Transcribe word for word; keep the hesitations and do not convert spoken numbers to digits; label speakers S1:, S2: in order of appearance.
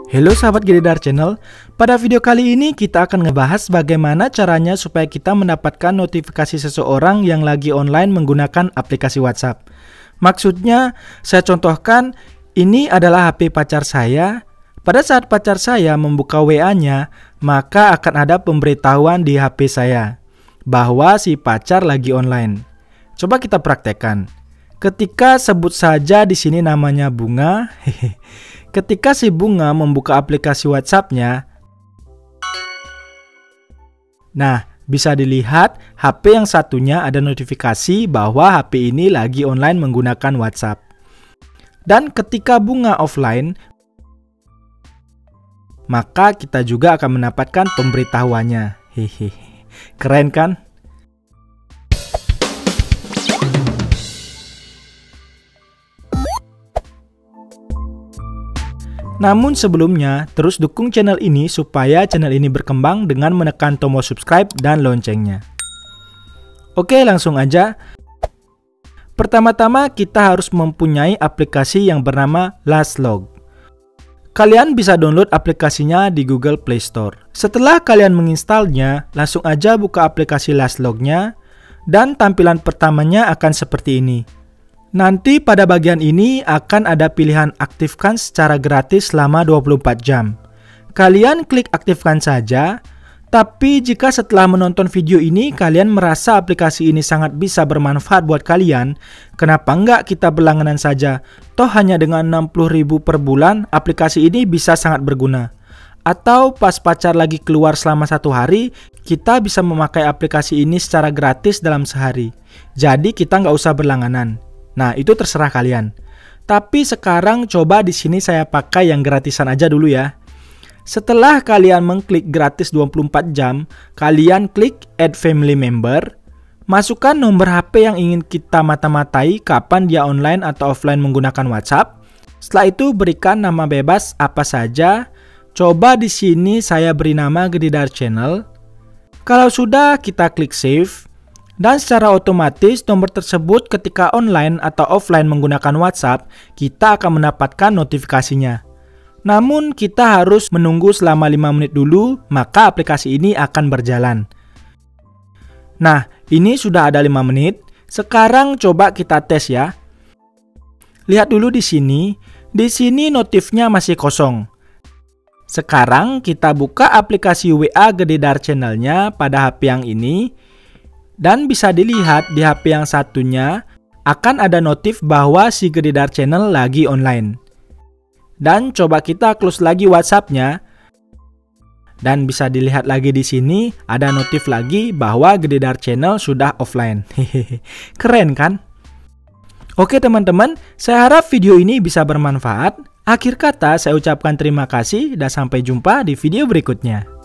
S1: Halo sahabat Gedidar Channel, pada video kali ini kita akan ngebahas bagaimana caranya supaya kita mendapatkan notifikasi seseorang yang lagi online menggunakan aplikasi WhatsApp. Maksudnya, saya contohkan, ini adalah H P pacar saya. Pada saat pacar saya membuka W A-nya, maka akan ada pemberitahuan di H P saya bahwa si pacar lagi online. Coba kita praktekkan. Ketika sebut saja di sini namanya Bunga, hehe. Ketika si Bunga membuka aplikasi WhatsApp-nya, nah, bisa dilihat H P yang satunya ada notifikasi bahwa H P ini lagi online menggunakan WhatsApp. Dan ketika Bunga offline, maka kita juga akan mendapatkan pemberitahuannya. Hehehe. Keren kan? Namun sebelumnya, terus dukung channel ini supaya channel ini berkembang dengan menekan tombol subscribe dan loncengnya. Oke, langsung aja. Pertama-tama kita harus mempunyai aplikasi yang bernama Lastlog. Kalian bisa download aplikasinya di Google Play Store. Setelah kalian menginstalnya, langsung aja buka aplikasi Lastlog-nya dan tampilan pertamanya akan seperti ini. Nanti pada bagian ini akan ada pilihan aktifkan secara gratis selama dua puluh empat jam. Kalian klik aktifkan saja, tapi jika setelah menonton video ini kalian merasa aplikasi ini sangat bisa bermanfaat buat kalian, kenapa enggak kita berlangganan saja? Toh hanya dengan enam puluh ribu per bulan, aplikasi ini bisa sangat berguna. Atau pas pacar lagi keluar selama satu hari, kita bisa memakai aplikasi ini secara gratis dalam sehari. Jadi kita nggak usah berlangganan. Nah, itu terserah kalian. Tapi sekarang coba di sini saya pakai yang gratisan aja dulu ya. Setelah kalian mengklik gratis dua puluh empat jam, kalian klik Add Family Member. Masukkan nomor H P yang ingin kita mata-matai kapan dia online atau offline menggunakan WhatsApp. Setelah itu berikan nama bebas apa saja. Coba di sini saya beri nama Gedidar Channel. Kalau sudah, kita klik Save. Dan secara otomatis nomor tersebut ketika online atau offline menggunakan WhatsApp, kita akan mendapatkan notifikasinya. Namun kita harus menunggu selama lima menit dulu, maka aplikasi ini akan berjalan. Nah, ini sudah ada lima menit. Sekarang coba kita tes ya. Lihat dulu di sini. Di sini notifnya masih kosong. Sekarang kita buka aplikasi W A Gedidar Channel-nya pada H P yang ini. Dan bisa dilihat di H P yang satunya akan ada notif bahwa si Gedidar Channel lagi online. Dan coba kita close lagi WhatsApp-nya. Dan bisa dilihat lagi di sini ada notif lagi bahwa Gedidar Channel sudah offline. Hehehe. Keren kan? Oke teman-teman, saya harap video ini bisa bermanfaat. Akhir kata saya ucapkan terima kasih dan sampai jumpa di video berikutnya.